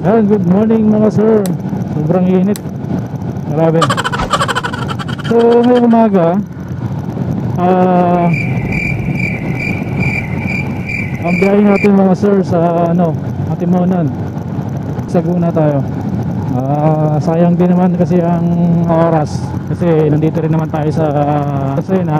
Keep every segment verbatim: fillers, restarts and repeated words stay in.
Ayan, good morning mga sir. Sobrang init. Grabe. So ngayong umaga, ah ang biyahe natin mga sir sa ano, Atimonan. Saguna tayo. Ah, sayang din naman kasi ang oras kasi nandito rin naman tayo sa Sena.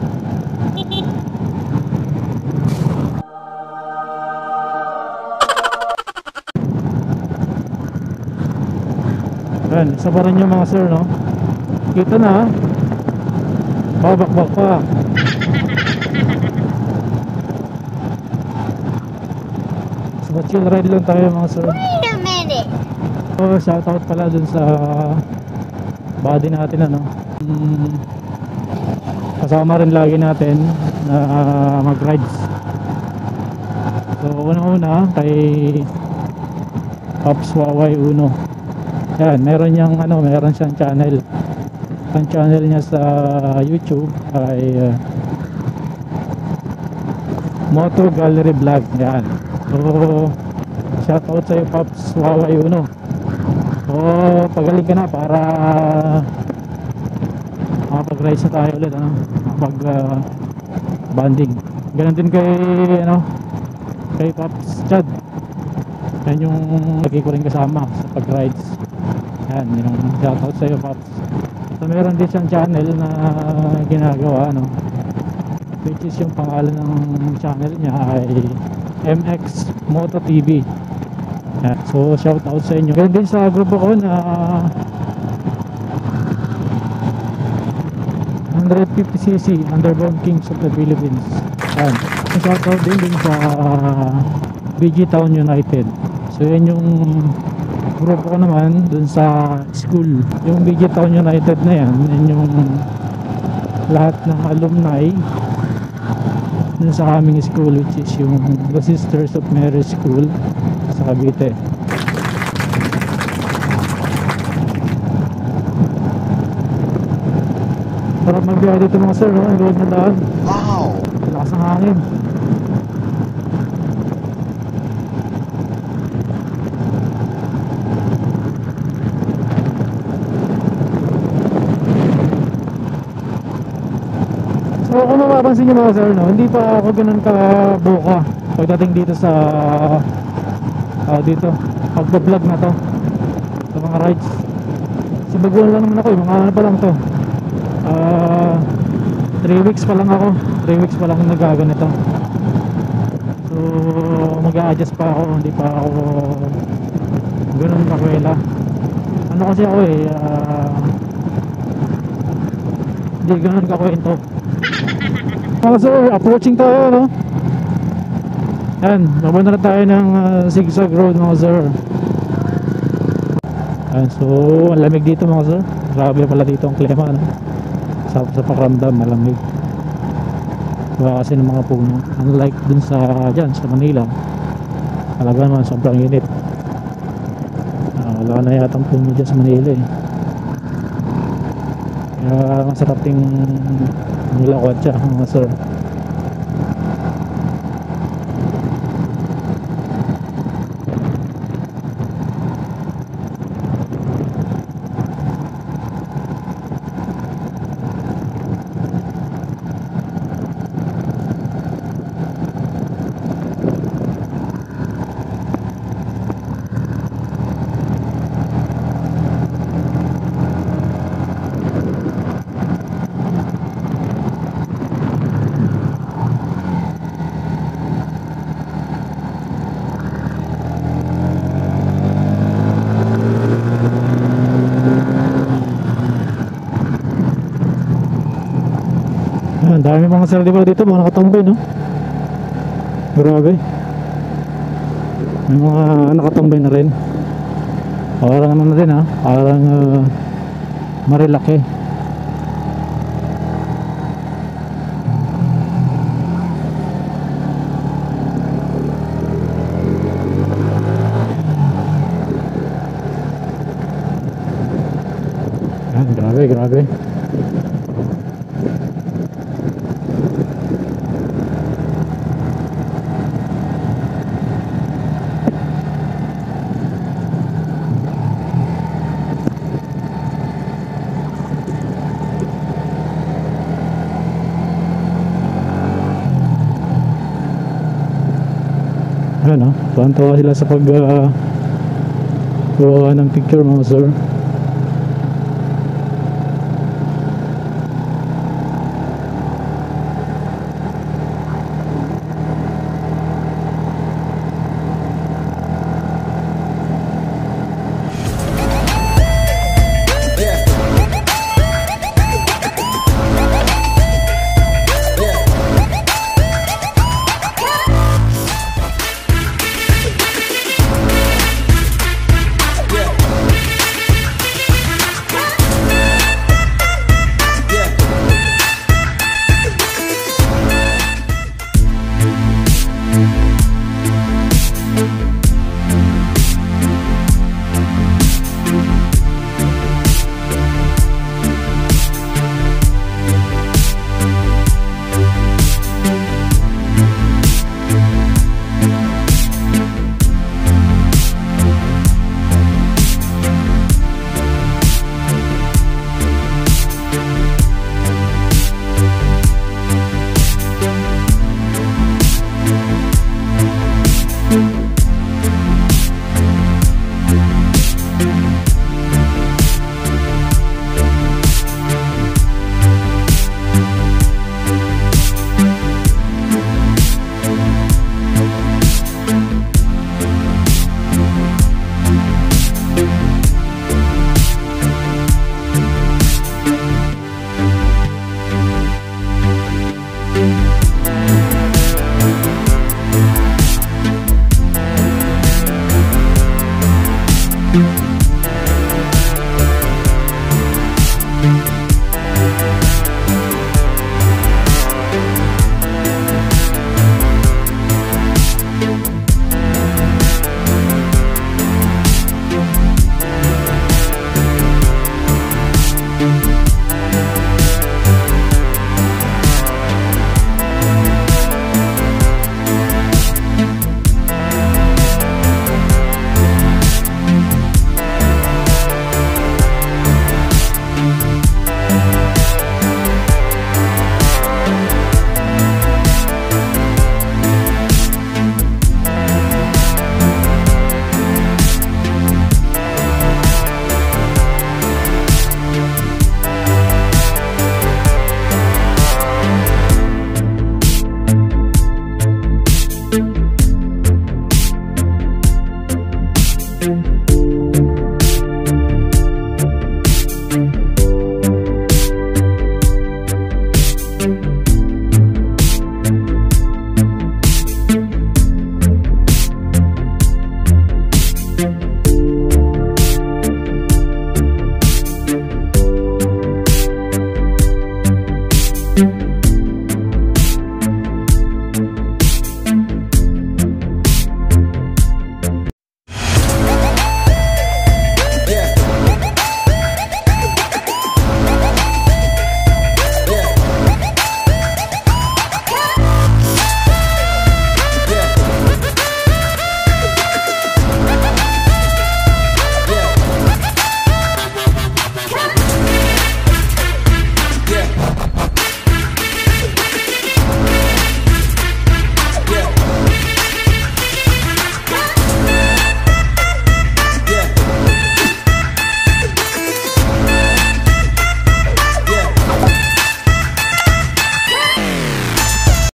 Ayan, isa pa rin yung mga sir, no? Kita na, babakbak pa. So chill ride lang tayo mga sir. Wait a minute. So shoutout pala dun sa body natin, ano, hmm, kasama rin lagi natin na uh, mag rides. So unang-una kay Pops Waway Uno. Yan, meron niyang ano, meron siyang channel. Ang channel niya sa YouTube ay uh, Moto Gallery Vlog. Yan. So shoutout sa iyo Pops Waway Uno. So pagaling ka na para makapag-ride na tayo ulit, ano, makapag uh, banding. Ganun din kay ano, kay Pops Chad. Yan yung lagi ko rin kasama sa pag-rides. Yan, yung shoutout sa iyo Pops. So meron din siyang channel na ginagawa, ano, which is yung pangalan ng channel niya ay M X Moto T V. Yan. So shoutout sa inyo. Ganun din sa grupo ko na one fifty c c Underground Kings of the Philippines. Yan. So shoutout din din sa B G Town United. So yan yung grupo ko naman dun sa school. Yung B G Town United na yan, yan yung lahat ng alumni dun sa aming school, which is yung The Sisters of Mary School sa Cavite. Sarap magbiyahe dito mga sir, no? Ang road na daan. Wow! Lakas ng hangin. So kung mapapansin nyo mga sir, no, hindi pa ako ganun ka-boka pagdating dito sa uh, dito, pagbablog na to sa mga rides. So baguhan lang naman ako, yung mga ano pa lang to, uh, three weeks pa lang ako three weeks pa lang nagaganito. So mag-a-adjust pa ako, hindi pa ako ganun kakwela. Ano kasi ako eh, uh, hindi ganun kakwento. Mga sir, approaching tayo, no? Yan, napunta na tayo ng uh, zigzag road mga sir. Yan, so ang lamig dito mga sir. Grabe pala dito ang klima, no? Sa, sa pakiramdam, malamig. Diba kasi ng mga puno, unlike dun sa dyan, sa Manila, talaga naman sobrang init. uh, Wala na yatang puno dyan sa Manila eh. Kaya masarap ting nilakot siya mga sir. Ang dami mga sir diba dito, mga nakatambay, no? Grabe. May mga nakatambay na rin. Parang ano na rin, ha? Parang uh, Marilaki. Yan, grabe, grabe. Ayan o, tuwan-tuwa sila sa pag uh, gawa ng picture mga sir.